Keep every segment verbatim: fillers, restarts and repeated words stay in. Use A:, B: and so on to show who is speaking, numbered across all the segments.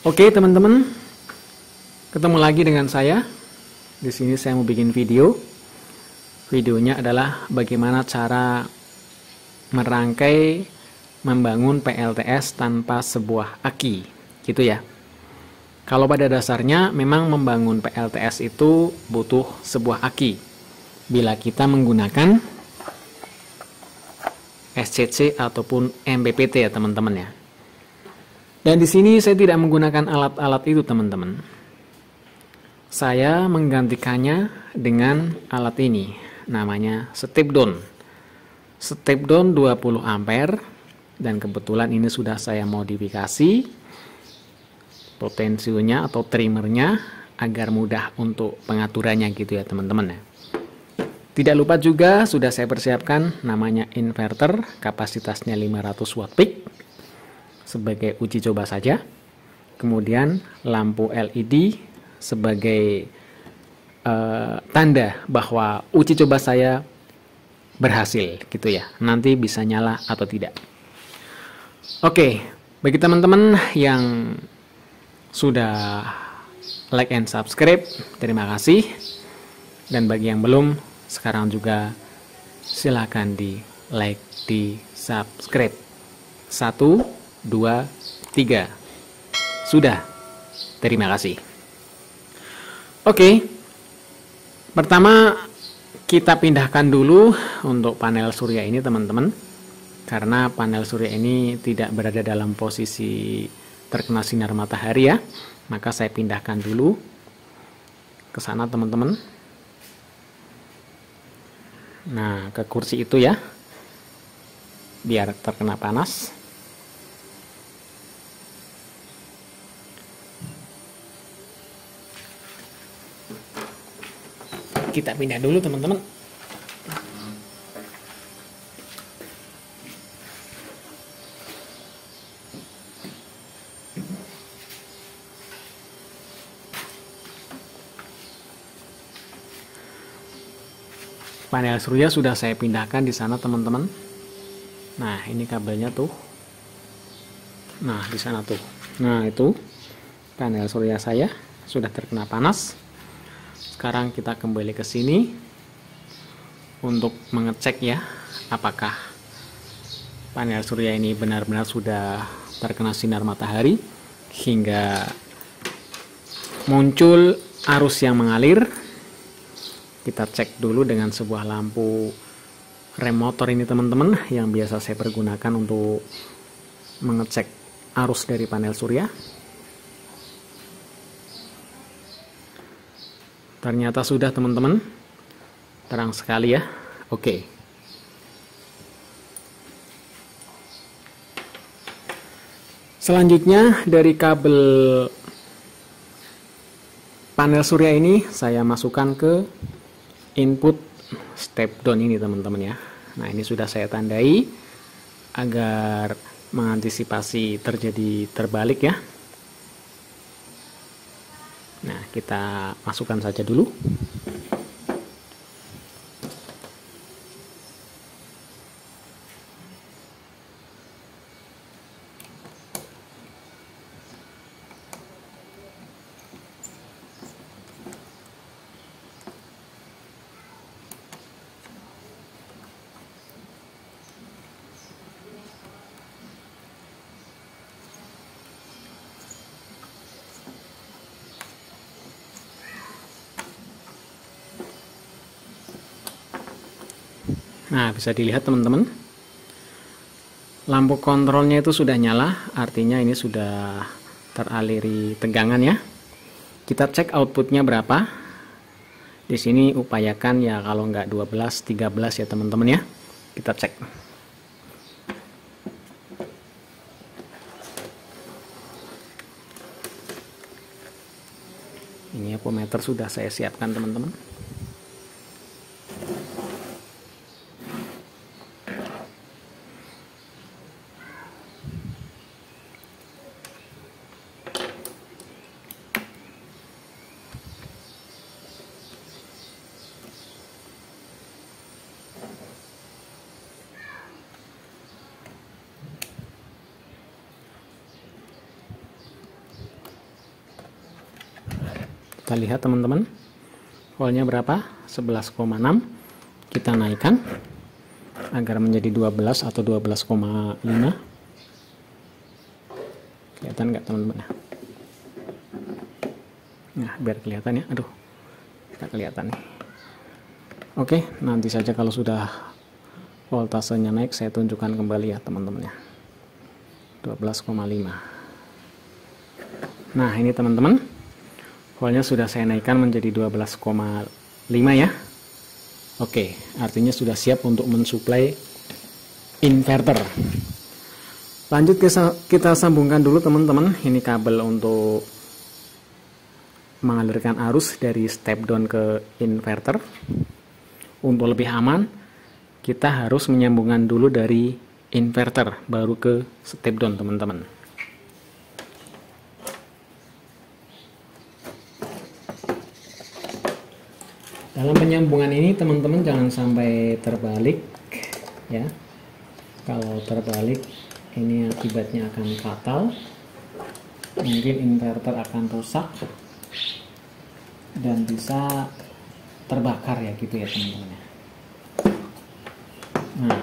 A: Oke teman-teman, ketemu lagi dengan saya. Di sini saya mau bikin video. Videonya adalah bagaimana cara merangkai membangun P L T S tanpa sebuah aki, gitu ya. Kalau pada dasarnya memang membangun P L T S itu butuh sebuah aki. Bila kita menggunakan S C C ataupun M P P T ya teman-teman ya. Dan di sini saya tidak menggunakan alat-alat itu teman-teman. Saya menggantikannya dengan alat ini, namanya step down. Step down dua puluh ampere dan kebetulan ini sudah saya modifikasi potensionya atau trimmernya agar mudah untuk pengaturannya gitu ya teman-teman ya. Tidak lupa juga sudah saya persiapkan namanya inverter, kapasitasnya lima ratus watt peak sebagai uji coba saja. Kemudian lampu L E D sebagai uh, tanda bahwa uji coba saya berhasil gitu ya. Nanti bisa nyala atau tidak. Oke, bagi teman-teman yang sudah like and subscribe, terima kasih. Dan bagi yang belum, sekarang juga silakan di like, di subscribe. Satu, dua, tiga. Sudah. Terima kasih. Oke. Pertama kita pindahkan dulu untuk panel surya ini teman-teman. Karena panel surya ini tidak berada dalam posisi terkena sinar matahari ya. Maka saya pindahkan dulu ke sana teman-teman. Nah, ke kursi itu ya. Biar terkena panas. Kita pindah dulu teman-teman. Panel surya sudah saya pindahkan di sana teman-teman. Nah, ini kabelnya tuh. Nah, di sana tuh. Nah, itu panel surya saya sudah terkena panas. Sekarang kita kembali ke sini untuk mengecek ya apakah panel surya ini benar-benar sudah terkena sinar matahari hingga muncul arus yang mengalir. Kita cek dulu dengan sebuah lampu rem motor ini teman-teman yang biasa saya pergunakan untuk mengecek arus dari panel surya. Ternyata sudah teman-teman, terang sekali ya. Oke. Selanjutnya dari kabel panel surya ini saya masukkan ke input step down ini teman-teman ya. Nah, ini sudah saya tandai agar mengantisipasi terjadi terbalik ya. Nah, kita masukkan saja dulu. Nah, bisa dilihat teman-teman, lampu kontrolnya itu sudah nyala, artinya ini sudah teraliri tegangan ya. Kita cek outputnya berapa. Di sini upayakan ya kalau nggak dua belas, tiga belas ya teman-teman ya. Kita cek. Ini apometer sudah saya siapkan teman-teman. Kita lihat teman-teman, voltnya berapa? sebelas koma enam. Kita naikkan agar menjadi dua belas atau dua belas koma lima. Kelihatan nggak teman-teman? Nah, biar kelihatan ya. Aduh, nggak kelihatan nih. Oke, nanti saja kalau sudah voltasenya naik saya tunjukkan kembali ya teman-teman ya. dua belas koma lima. Nah, ini teman-teman, voltnya sudah saya naikkan menjadi dua belas koma lima ya. Oke, artinya sudah siap untuk mensuplai inverter. Lanjut kita sambungkan dulu teman-teman. Ini kabel untuk mengalirkan arus dari step down ke inverter. Untuk lebih aman, kita harus menyambungkan dulu dari inverter baru ke step down teman-teman. Dalam penyambungan ini teman-teman jangan sampai terbalik ya. Kalau terbalik ini akibatnya akan fatal. Mungkin inverter akan rusak dan bisa terbakar ya gitu ya teman-teman. Nah,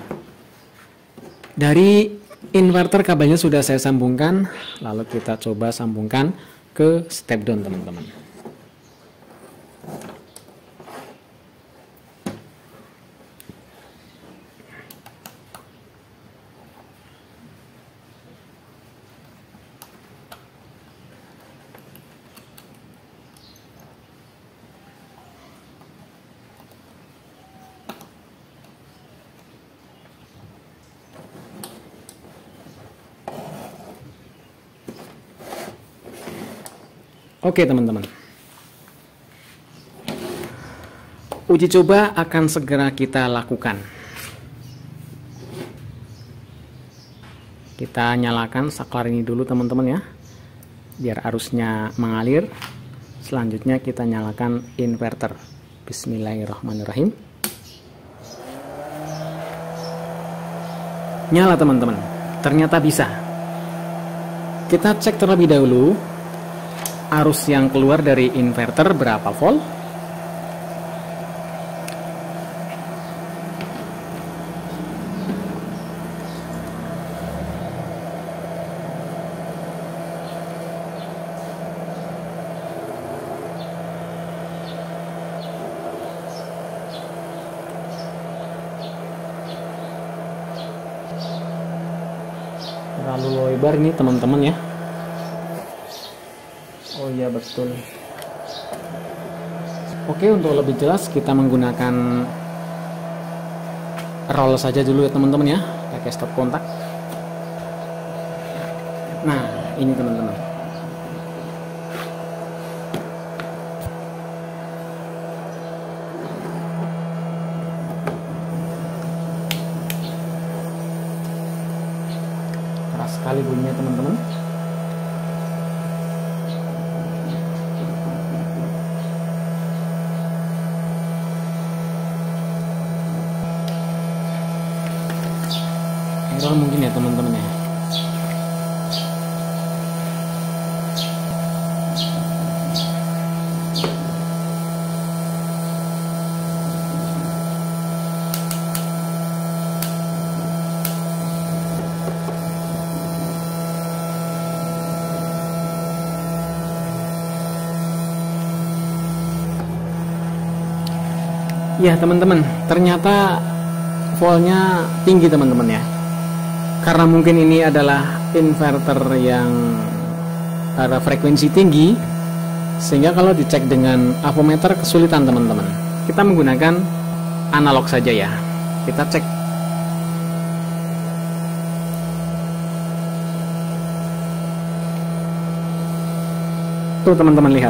A: dari inverter kabelnya sudah saya sambungkan, lalu kita coba sambungkan ke step down teman-teman. Oke teman-teman, uji coba akan segera kita lakukan. Kita nyalakan saklar ini dulu teman-teman ya, biar arusnya mengalir. Selanjutnya kita nyalakan inverter. Bismillahirrahmanirrahim. Nyala teman-teman, ternyata bisa. Kita cek terlebih dahulu arus yang keluar dari inverter berapa volt. Terlalu lebar nih teman-teman ya. Oh iya betul. Oke, untuk lebih jelas kita menggunakan roll saja dulu ya teman-teman ya, pakai stop kontak. Nah, ini teman-teman. Keras sekali bunyinya teman-teman. Error mungkin ya teman-teman ya. Ya teman-teman, ternyata voltnya tinggi teman-teman ya. Karena mungkin ini adalah inverter yang ada frekuensi tinggi, sehingga kalau dicek dengan avometer kesulitan teman-teman. Kita menggunakan analog saja ya. Kita cek. Tuh teman-teman lihat.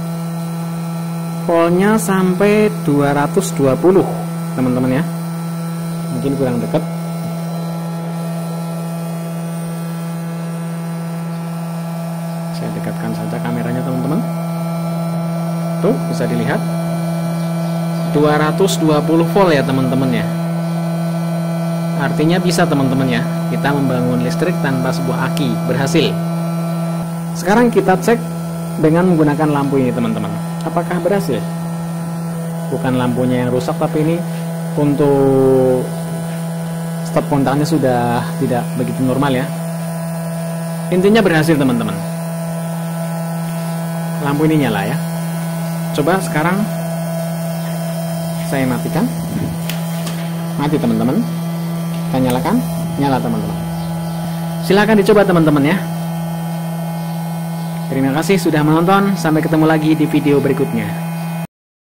A: Voltnya sampai dua ratus dua puluh teman-teman ya. Mungkin kurang dekat. Saya dekatkan saja kameranya teman-teman. Tuh bisa dilihat dua ratus dua puluh volt ya teman-teman ya. Artinya bisa teman-teman ya, kita membangun listrik tanpa sebuah aki. Berhasil. Sekarang kita cek dengan menggunakan lampu ini teman-teman. Apakah berhasil? Bukan lampunya yang rusak, tapi ini untuk stop kontaknya sudah tidak begitu normal ya. Intinya berhasil teman-teman. Lampu ini nyala ya. Coba sekarang saya matikan. Mati teman-teman. Kita nyalakan. Nyala teman-teman. Silahkan dicoba teman-teman ya. Terima kasih sudah menonton. Sampai ketemu lagi di video berikutnya.